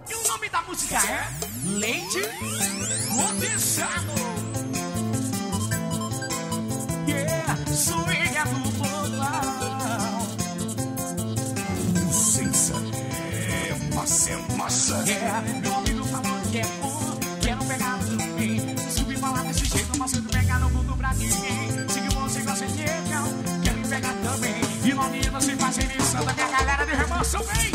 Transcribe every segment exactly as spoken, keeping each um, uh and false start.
E o nome da música é Leite Condensado. Yeah, swing é do povão. SENSA é massa, é massa. Yeah, meu amigo falou que é bom. Quero pegar no fim. Subir pra lá desse jeito, mas eu pegar no mundo pra ninguém. Se que você gosta de legal, quer me pegar também. E no nível se faz emissão da minha galera de remoção, vem.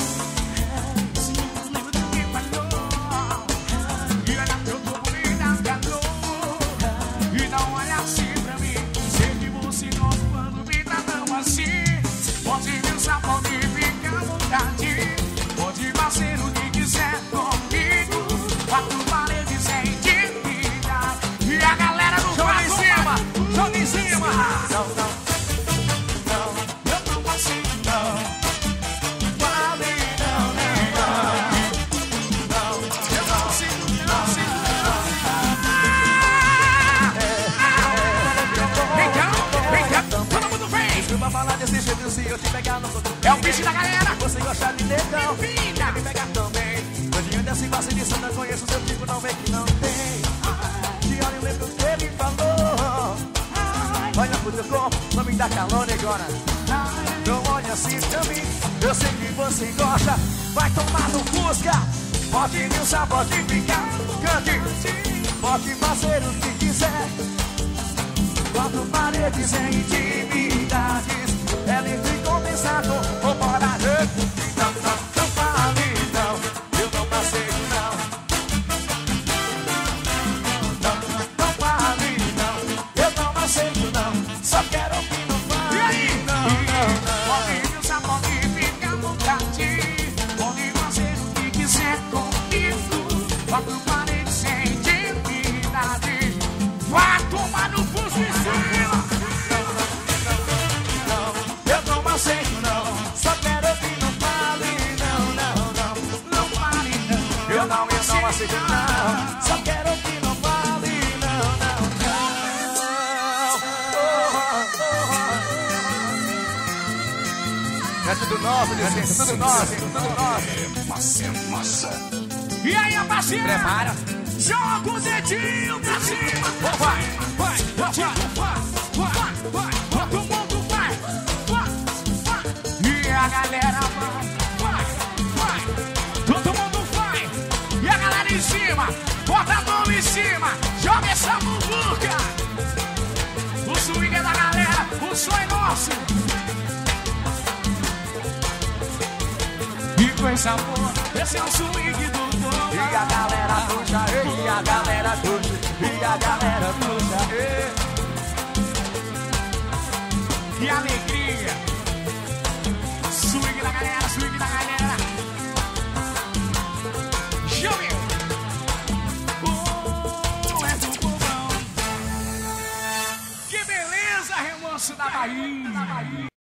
Pode pensar, pode ficar à vontade. Pode fazer o que quiser comigo. Quatro paredes sem intimidade. E a galera no joga em cima, joga em cima. Não, não, não, eu não aceito, não. Vale, não, não, não, eu não aceito, não, aceito, não. Vem cá, vem cá, todo mundo vem. Pra falar desse jeito, se eu te pegar no corpo. É o bicho da galera. Você gosta de negão, quer me pegar também. Hoje desse passe de Santa, conheço seu tipo, não vem que não tem. De olho, lembro o que ele falou. Olha pro teu corpo, não me dá calor, negona. Não olha assim pra mim, eu sei que você gosta. Vai tomar no Fusca. Pode me usar, pode ficar. Cante, pode fazer o que quiser. Quatro paredes em intimidades. É livre condensado, vou parar. Não, não, não fale, não. Eu não passei, não. Não, não, não fale, não. Eu não aceito, não. Só quero que não fale. E aí? Não, não, não. Pode pensar, pode ficar à vontade. Pode fazer o que quiser comigo. Quatro paredes sem intimidade. Vai tomar no pulso em cima. Eu não aceito, não. Só quero que não fale, não, não, não. Não fale, não. Eu não, eu não aceito, não. Só quero que não fale, não, não, não. É tudo nosso, licença, tudo nosso, tudo nosso. É massa, é massa. E aí, rapaziada? Prepara. Joga o dedinho pra cima. Vai, vai, vai, vai, vai, vai. Todo mundo vai, vai, vai. E a galera vai, vai, vai. Todo mundo vai. E a galera em cima, bota a mão em cima. Joga essa muvuca. O swing é da galera, o som é nosso. E coisa boa, esse é o swing do povo. E a galera puxa, e a galera puxa, e a galera puxa, e... Que alegria! Swing da galera, swing da galera! Chame! Oh, é do povão! Que beleza, remoço da Bahia!